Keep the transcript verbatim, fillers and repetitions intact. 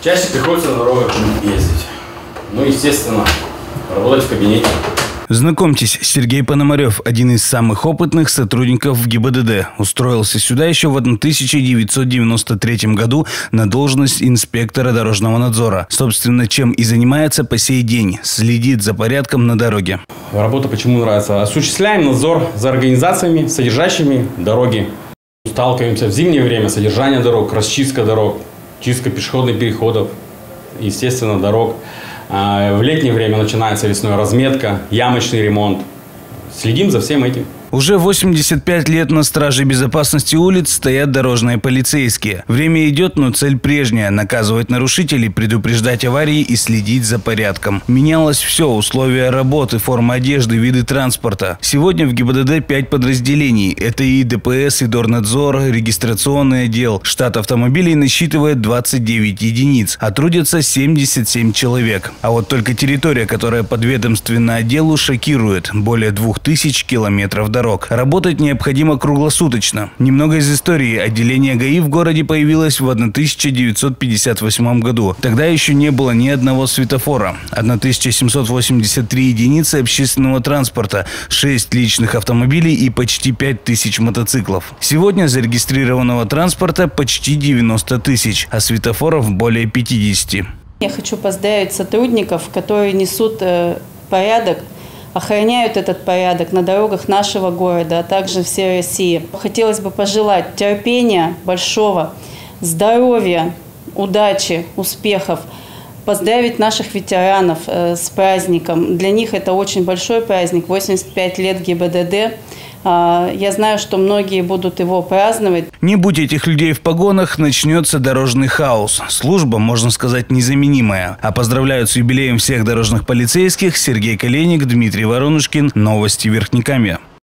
Чаще приходится на дорогах ездить. Ну, естественно, работать в кабинете. Знакомьтесь, Сергей Пономарев, один из самых опытных сотрудников в ГИБДД. Устроился сюда еще в тысяча девятьсот девяносто третьем году на должность инспектора дорожного надзора. Собственно, чем и занимается по сей день. Следит за порядком на дороге. Работа почему нравится? Осуществляем надзор за организациями, содержащими дороги. Сталкиваемся в зимнее время содержание дорог, расчистка дорог, чистка пешеходных переходов, естественно, дорог. В летнее время начинается весной разметка, ямочный ремонт. Следим за всем этим. Уже восемьдесят пять лет на страже безопасности улиц стоят дорожные полицейские. Время идет, но цель прежняя – наказывать нарушителей, предупреждать аварии и следить за порядком. Менялось все – условия работы, форма одежды, виды транспорта. Сегодня в ГИБДД пять подразделений. Это и ДПС, и Дорнадзор, регистрационный отдел. Штат автомобилей насчитывает двадцать девять единиц, а трудятся семьдесят семь человек. А вот только территория, которая подведомственна отделу, шокирует – более двух тысяч километров дорог. Работать необходимо круглосуточно. Немного из истории. Отделение ГАИ в городе появилось в тысяча девятьсот пятьдесят восьмом году. Тогда еще не было ни одного светофора. тысяча семьсот восемьдесят три единицы общественного транспорта, шесть личных автомобилей и почти пять тысяч мотоциклов. Сегодня зарегистрированного транспорта почти девяносто тысяч, а светофоров более пятидесяти. Я хочу поздравить сотрудников, которые несут э, порядок, охраняют этот порядок на дорогах нашего города, а также всей России. Хотелось бы пожелать терпения большого, здоровья, удачи, успехов. Поздравить наших ветеранов э, с праздником. Для них это очень большой праздник, восемьдесят пять лет ГИБДД. Э, я знаю, что многие будут его праздновать. Не будь этих людей в погонах, начнется дорожный хаос. Служба, можно сказать, незаменимая. А поздравляют с юбилеем всех дорожных полицейских Сергей Коленник, Дмитрий Воронушкин. Новости Верхнекамья.